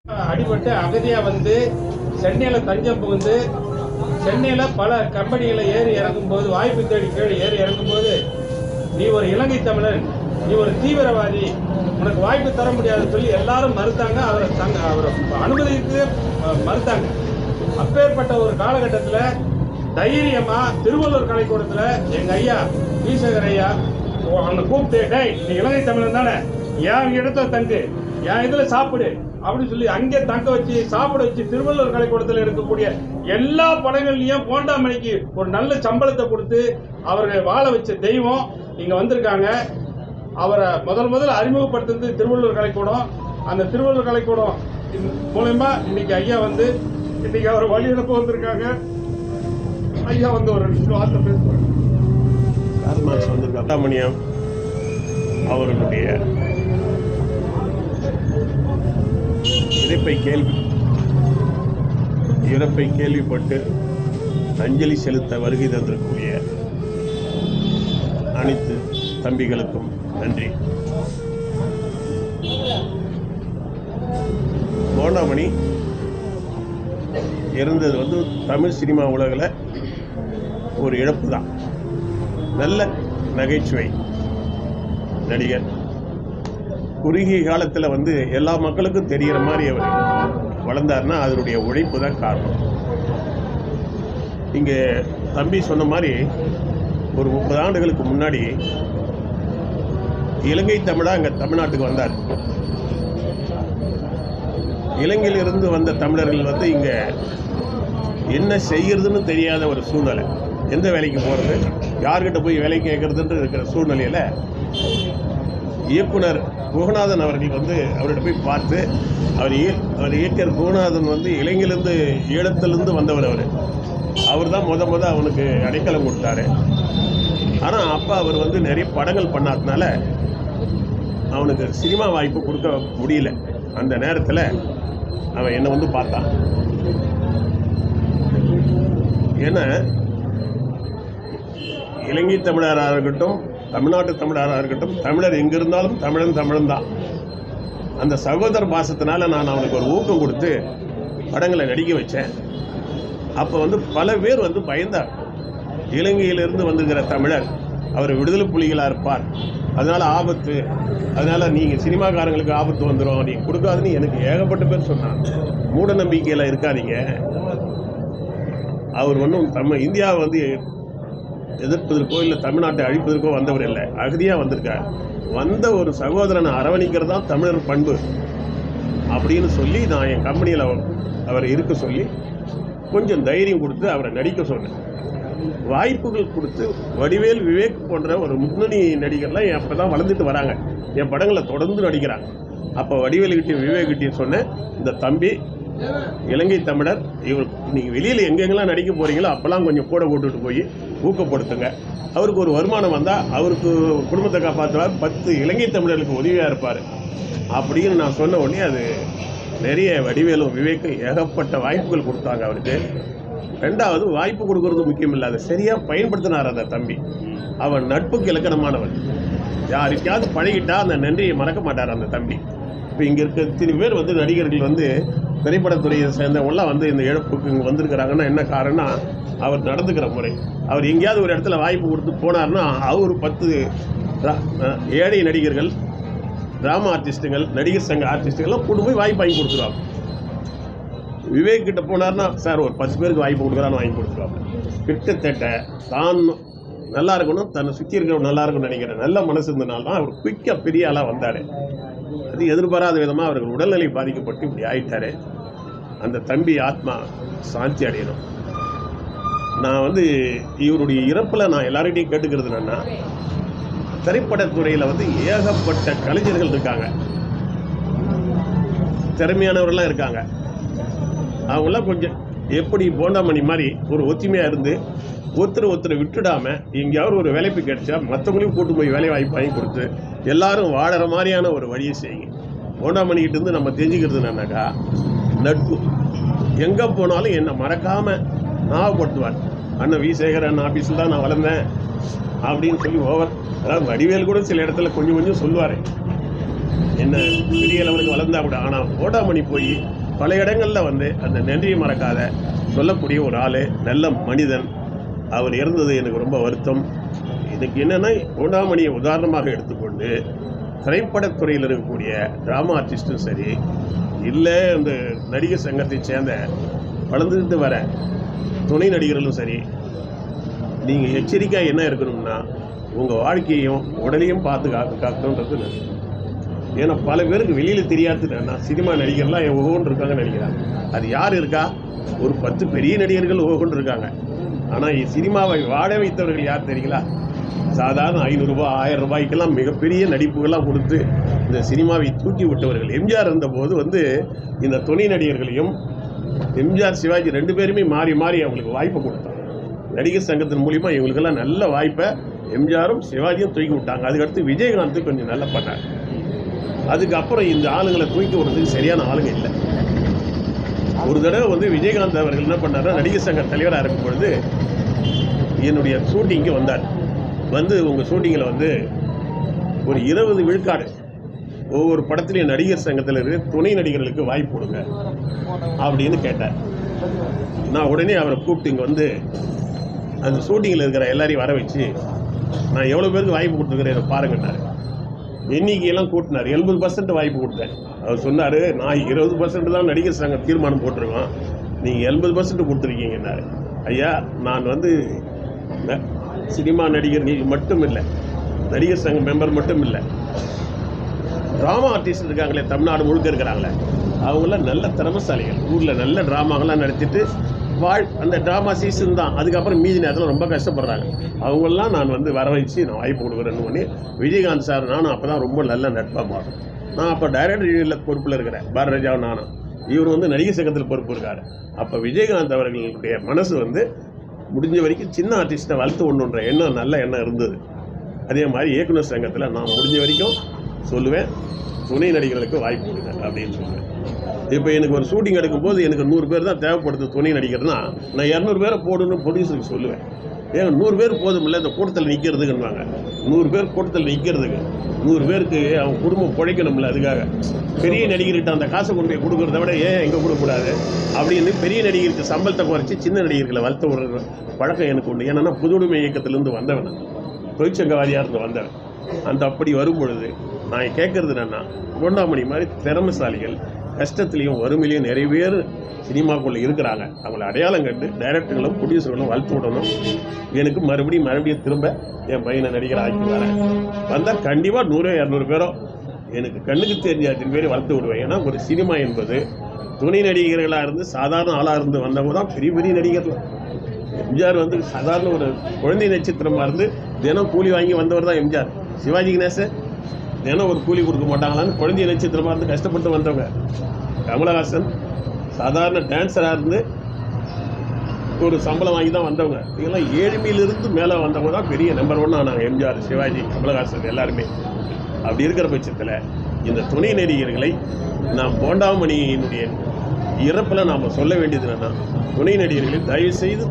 அடிபட்டு அகதியா வந்து சென்னையில தஞ்சம் புகுந்து சென்னையில பல கம்பெனிகளை ஏறி இறங்கும் போது வாய்ப்பு தேடி கீழே ஏறி இறங்கும் போது நீ ஒரு இலங்கை தமிழன், நீ ஒரு தீவிரவாதி, உனக்கு வாய்ப்பு தர முடியாதுன்னு சொல்லி எல்லாரும் மறுத்தாங்க. அவரை அனுமதித்து மறுத்தாங்க. அப்பேற்பட்ட ஒரு காலகட்டத்தில் தைரியமா திருவள்ளூர் கலைக்கூடத்தில் எங்க ஐயா ஈசகர் ஐயா அவனை கூப்பிட்டு, டேய் நீ இலங்கை தமிழன் தானே, என் இடத்துல தங்கு, என் இதுல சாப்பிடு அப்படின்னு சொல்லி அங்கே தங்க வச்சு சாப்பிட வச்சு திருவள்ளூர் கலைக்கூடத்தில் இருக்கக்கூடிய எல்லா படங்கள்லயும் போண்டாமணிக்கு ஒரு நல்ல சம்பளத்தை கொடுத்து அவரை வாழ வச்ச தெய்வம் இங்க வந்திருக்காங்க. அவரை முதல்ல அறிமுகப்படுத்துறது திருவள்ளூர் கலைக்கூடம். அந்த திருவள்ளூர் கலைக்கூடம் மூலமா இன்னைக்கு ஐயா வந்து இன்னைக்கு அவர் வழி அனுப்ப வந்திருக்காங்க. ஐயா வந்து ஒரு வார்த்தை பேசுவாங்க. சுப்பிரமணியம் அவர்களுடைய இறப்பை கேள்விப்பட்டு அஞ்சலி செலுத்த வருகை தந்திருக்கக்கூடிய அனைத்து தம்பிகளுக்கும் நன்றி. போண்டாமணி இருந்தது வந்து தமிழ் சினிமா உலகில் ஒரு இழப்பு தான். நல்ல நகைச்சுவை நடிகர். குறுகிய காலத்தில் வந்து எல்லா மக்களுக்கும் தெரிகிற மாதிரி அவர் வளர்ந்தார்னா அதனுடைய உழைப்பு தான் காரணம். இங்கே தம்பி சொன்ன மாதிரி ஒரு 30 ஆண்டுகளுக்கு முன்னாடி இலங்கை தமிழாக இங்கே தமிழ்நாட்டுக்கு வந்தார். இலங்கையிலிருந்து வந்த தமிழர்கள் வந்து இங்கே என்ன செய்கிறதுன்னு தெரியாத ஒரு சூழ்நிலை. எந்த வேலைக்கு போகிறது, யார்கிட்ட போய் வேலை கேட்கறதுன்னு இருக்கிற சூழ்நிலையில் இயக்குனர் குகநாதன் அவர்கள் வந்து அவர்கிட்ட போய் பார்த்து அவர் இயக்குனர் குகநாதன் வந்து இலங்கையிலேருந்து ஈழத்திலிருந்து வந்தவர். அவர் தான் முத அவனுக்கு அடைக்கலம் கொடுத்தாரு. ஆனால் அப்போ அவர் வந்து நிறைய படங்கள் பண்ணாதனால அவனுக்கு சினிமா வாய்ப்பு கொடுக்க முடியல. அந்த நேரத்தில் அவன் என்னை வந்து பார்த்தான். ஏன்னா இலங்கை தமிழராக இருக்கட்டும், தமிழ்நாட்டு தமிழராக இருக்கட்டும், தமிழர் எங்கே இருந்தாலும் தமிழன் தான். அந்த சகோதர பாசத்தினால நான் அவனுக்கு ஒரு ஊக்கம் கொடுத்து படங்களை நடிக்க வச்சேன். அப்போ வந்து பல பேர் வந்து பயந்தார். இலங்கையிலிருந்து வந்துங்கிற தமிழர் அவர் விடுதலை புலிகளாக இருப்பார், அதனால் ஆபத்து, அதனால் நீங்கள் சினிமாக்காரங்களுக்கு ஆபத்து வந்துடும், நீங்கள் கொடுக்காதுன்னு எனக்கு ஏகப்பட்ட பேர் சொன்னான். மூட நம்பிக்கையில் இருக்காதீங்க. அவர் ஒன்றும் இந்தியாவை வந்து எதிர்ப்பதற்கோ இல்லை தமிழ்நாட்டை அழிப்பதற்கோ வந்தவர் இல்லை, அகதியாக வந்திருக்கார். வந்த ஒரு சகோதரனை அரவணைக்கிறது தான் தமிழர் பண்பு அப்படின்னு சொல்லி நான் என் கம்பெனியில் அவரை இருக்க சொல்லி கொஞ்சம் தைரியம் கொடுத்து அவரை நடிக்க சொன்னேன். வாய்ப்புகள் கொடுத்து வடிவேல், விவேக் போன்ற ஒரு முன்னணி நடிகர்லாம் அப்போ தான் வளர்ந்துட்டு வராங்க. என் படங்களில் தொடர்ந்து நடிக்கிறாங்க. அப்போ வடிவேலுக்கிட்டையும் விவேக்கிட்டையும் சொன்னேன், இந்த தம்பி இலங்கை தமிழர், இவர் நீங்கள் வெளியில் எங்கெங்கெல்லாம் நடிக்க போகிறீங்களோ அப்போல்லாம் கொஞ்சம் கூட போட்டுட்டு போய் ஊக்கப்படுத்துங்க. அவருக்கு ஒரு வருமானம் வந்தால் அவருக்கு குடும்பத்தை காப்பாற்றுவார், 10 இலங்கை தமிழர்களுக்கு உதவியாக இருப்பார் அப்படின்னு நான் சொன்ன உடனே அது நிறைய வடிவேலும் விவேக்கும் ஏகப்பட்ட வாய்ப்புகள் கொடுத்தாங்க அவருக்கு. ரெண்டாவது, வாய்ப்பு கொடுக்கறது முக்கியம் இல்லை, அதை சரியாக பயன்படுத்தினார் அந்த தம்பி. அவன் நட்புக்கு இலக்கணமானவன். யாருக்காவது பழகிட்டா அந்த நன்றியை மறக்க மாட்டார் அந்த தம்பி. இப்போ இங்கே இருக்க இத்தனை பேர் வந்து நடிகர்கள் வந்து திரைப்படத்துறையை சேர்ந்தவங்களாம் வந்து இந்த இழப்புக்கு இங்கே வந்திருக்கிறாங்கன்னா என்ன காரணம்னா அவர் நடந்துக்கிற முறை. அவர் எங்கேயாவது ஒரு இடத்துல வாய்ப்பு கொடுத்து போனார்னா அவர் 10 ஏழை நடிகர்கள், டிராமா ஆர்டிஸ்ட்டுகள், நடிகர் சங்க ஆர்டிஸ்ட்டுகள்லாம் கொண்டு போய் வாய்ப்பு வாங்கி கொடுத்துருவாங்க. விவேக் கிட்ட போனார்னா சார் ஒரு 10 பேருக்கு வாய்ப்பு கொடுக்குறான்னு வாங்கி கொடுத்துருவாங்க. கிட்டத்தட்ட தான் நல்லா இருக்கணும், தன்னை சுற்றி இருக்கிறவங்க நல்லா இருக்கணும்னு நினைக்கிற நல்ல மனசு இருந்தனால தான் அவர் குயிக்காக பெரிய ஆளாக வந்தார். அது எதிர்பாராத விதமாக அவர்கள் உடல்நிலை பாதிக்கப்பட்டு இப்படி ஆயிட்டார். அந்த தம்பி ஆத்மா சாந்தி அடையணும். நான் வந்து இவருடைய இறப்பில் நான் எல்லார்கிட்டையும் கேட்டுக்கிறது என்னன்னா, திரைப்படத்துறையில் வந்து ஏகப்பட்ட கலைஞர்கள் இருக்காங்க, திறமையானவர்கள்லாம் இருக்காங்க. அவங்களாம் கொஞ்சம் எப்படி போண்டாமணி மாதிரி ஒரு ஒத்துமையாக இருந்து ஒருத்தரை விட்டுடாமல் எங்கேயாவது ஒரு வேலைப்பு கிடைச்சா மற்றவங்களையும் கூட்டு போய் வேலை வாய்ப்பு வாங்கி கொடுத்து எல்லாரும் வாழற மாதிரியான ஒரு வழியை செய்யுங்க. போண்டாமணிக்கிட்ட இருந்து நம்ம தெரிஞ்சுக்கிறது என்னன்னாக்கா, நட்பு. எங்கே போனாலும் என்னை மறக்காமல் ஞாபகப்படுத்துவார். அண்ணன் வி சேகர் அண்ணன் ஆஃபீஸில் தான் நான் வளர்ந்தேன் அப்படின்னு சொல்லி அதாவது வடிவேல் கூட சில இடத்துல கொஞ்சம் சொல்லுவார். என்ன பெரிய லெவலுக்கு வளர்ந்தா கூட, ஆனால் போண்டாமணி போய் பல இடங்களில் வந்து அந்த நன்றியை மறக்காத சொல்லக்கூடிய ஒரு ஆள், நல்ல மனிதன். அவர் இறந்தது எனக்கு ரொம்ப வருத்தம். இதுக்கு என்னென்னா, போண்டாமணியை உதாரணமாக எடுத்துக்கொண்டு திரைப்படத்துறையில் இருக்கக்கூடிய ட்ராமா ஆர்டிஸ்ட்டும் சரி, இல்லை அந்த நடிகர் சங்கத்தை சேர்ந்த வளர்ந்துட்டு வர துணை நடிகர்களும் சரி, நீங்கள் எச்சரிக்கையாக என்ன இருக்கணும்னா, உங்கள் வாழ்க்கையையும் உடலையும் பார்த்து காக்கணுன்றது நல்லது. ஏன்னா பல பேருக்கு வெளியில் தெரியாதுன்னா சினிமா நடிகர்லாம் ஒவ்வொன்று இருக்காங்கன்னு நினைக்கிறாங்க. அது யார் இருக்கா? ஒரு 10 பெரிய நடிகர்கள் ஒவ்வொன்று இருக்காங்க. ஆனால் சினிமாவை வாழ வைத்தவர்கள் யார் தெரியுங்களா? சாதாரண 500 ரூபாய் 1000 ரூபாய்க்கெல்லாம் மிகப்பெரிய நடிப்புகள்லாம் கொடுத்து இந்த சினிமாவை தூக்கி விட்டவர்கள். எம்ஜிஆர் இருந்தபோது வந்து இந்த துணை நடிகர்களையும் எம்ஜிஆர் சிவாஜி 2 பேருமே மாறி மாறி அவங்களுக்கு வாய்ப்பை கொடுத்தாங்க. நடிகர் சங்கத்தின் மூலிமா இவங்களுக்கெல்லாம் நல்ல வாய்ப்பை எம்ஜிஆரும் சிவாஜியும் தூக்கி விட்டாங்க. அதுக்கடுத்து விஜயகாந்த் கொஞ்சம் நல்லா பண்ணார். அதுக்கப்புறம் இந்த ஆளுங்களை தூக்கி விடுறதுக்கு சரியான ஆளுங்க இல்லை. ஒரு தடவை வந்து விஜயகாந்த் அவர்கள் என்ன பண்ணார்னா, நடிகர் சங்க தலைவராக இருக்கும் பொழுது என்னுடைய ஷூட்டிங்க்கு வந்தார். வந்து உங்கள் ஷூட்டிங்கில் வந்து ஒரு 20 விழுக்காடு ஒவ்வொரு படத்துலையும் நடிகர் சங்கத்தில் இருக்கிற துணை நடிகர்களுக்கு வாய்ப்பு கொடுங்க அப்படின்னு கேட்டார். நான் உடனே அவரை கூப்பிட்டு இங்கே வந்து அந்த ஷூட்டிங்கில் இருக்கிற எல்லாரையும் வர வச்சு, நான் எவ்வளோ பேருக்கு வாய்ப்பு கொடுத்துருக்கிறேன் பாருங்கன்னாரு. எண்ணிக்கையெல்லாம் கூட்டினார். 80% வாய்ப்பு கொடுத்தேன். அவர் சொன்னார், நான் 20% தான் நடிகர் சங்கம் தீர்மானம் போட்டிருக்கோம், நீங்கள் 80% கொடுத்துருக்கீங்கன்னாரு. ஐயா, நான் வந்து சினிமா நடிகர்கள் மட்டும் இல்லை, நடிகர் சங்கம் மெம்பர் மட்டும் இல்லை, ட்ராமா ஆர்டிஸ்ட் இருக்காங்களே தமிழ்நாடு முழுக்க இருக்கிறாங்களே, அவங்களாம் நல்ல திறமசாலிகள். ஊரில் நல்ல ட்ராமாங்கெல்லாம் நடத்திட்டு அந்த ட்ராமா சீசன் தான், அதுக்கப்புறம் மீதி நேரத்தில் ரொம்ப கஷ்டப்படுறாங்க. அவங்களெல்லாம் நான் வந்து வர வச்சு நான் வாய்ப்பு கொடுக்குறேன்னு பண்ணி விஜயகாந்த் சார் நானும் அப்போ தான் ரொம்ப நல்ல நட்பாக மாறும். நான் அப்போ டைரக்டர் பொறுப்பில் இருக்கிறேன், பாரதிராஜாவும் நானும். இவர் வந்து நடிகர் சங்கத்தில் பொறுப்பு இருக்கார். அப்போ விஜயகாந்த் அவர்களுடைய மனசு வந்து முடிஞ்ச வரைக்கும் சின்ன ஆர்டிஸ்ட்டை வளர்த்து ஒன்றுன்ற எண்ணம், நல்ல எண்ணம் இருந்தது. அதே மாதிரி இயக்குனர் சங்கத்தில் நான் முடிஞ்ச வரைக்கும் சொல்லுவேன், துணை நடிகர்களுக்கு வாய்ப்பு கொடுங்க அப்படின்னு சொல்லுவேன். இப்போ எனக்கு ஒரு ஷூட்டிங் எடுக்கும்போது எனக்கு 100 பேர் தான் தேவைப்படுது துணை நடிகர்னா, நான் 200 பேரை போடணும்னு ப்ரொடியூசருக்கு சொல்லுவேன். ஏன்னா 100 பேர் போதும் இல்லை இந்த கூட்டத்தில் நிற்கிறதுக்குன்னுவாங்க. 100 பேர் கூட்டத்தில் நிற்கிறதுக்கு 100 பேருக்கு அவங்க குடும்பம் பிழைக்கணும்ல, அதுக்காக பெரிய நடிகர்கிட்ட அந்த காசை கொண்டு போய் கொடுக்குறத விட ஏன் எங்கே கொடுக்கக்கூடாது அப்படின்னு பெரிய நடிகருக்கு சம்பளத்தை குறைச்சி சின்ன நடிகர்களை வளர்த்து விடுற பழக்கம் எனக்கு உண்டு. ஏன்னா புதுவுடைமை இயக்கத்திலேருந்து வந்தவன், தொழிற்சங்கவாதியாக இருந்து வந்தவன். அந்த அப்படி வரும் பொழுது நான் கேட்குறது என்னென்னா, போண்டாமணி மாதிரி திறமைசாலிகள் கஷ்டத்துலேயும் வறுமையிலையும் நிறைய பேர் சினிமாக்குள்ளே இருக்கிறாங்க. அவங்கள அடையாளம் கண்டு டைரக்டர்களும் ப்ரொடியூசர்களும் வளர்த்து விடணும். எனக்கு மறுபடியும் திரும்ப என் பையனை நடிகர் ஆக்கி வரேன். வந்தால் கண்டிப்பாக 100-200 பேரோ எனக்கு கண்ணுக்கு தெரிஞ்ச 5 பேரை வளர்த்து விடுவேன். ஏன்னா ஒரு சினிமா என்பது துணை நடிகர்களாக இருந்து சாதாரண ஆளாக இருந்து வந்தவங்க தான் பெரிய பெரிய நடிகர்கள். எம்ஜிஆர் வந்து சாதாரண ஒரு குழந்தை நட்சத்திரமாக இருந்து தினம் கூலி வாங்கி வந்தவர் தான் எம்ஜிஆர். சிவாஜி கணேசன் தினம் ஒரு கூலி கொடுக்க மாட்டாங்களான்னு குழந்தை நட்சத்திரமாக இருந்து கஷ்டப்பட்டு வந்தவங்க. கமலஹாசன் சாதாரண டான்ஸராக இருந்து ஒரு சம்பளம் வாங்கி தான் வந்தவங்க. இதெல்லாம் ஏழ்மையிலிருந்து மேலே வந்தவங்க தான் பெரிய நம்பர் 1 ஆனாங்க. எம்ஜிஆர், சிவாஜி, கமலஹாசன் எல்லாருமே. அப்படி இருக்கிற பட்சத்தில் இந்த துணை நடிகர்களை நாம் போண்டாமணியினுடைய இறப்பில் நாம் சொல்ல வேண்டியது என்னென்னா, துணை நடிகர்களை தயவு செய்து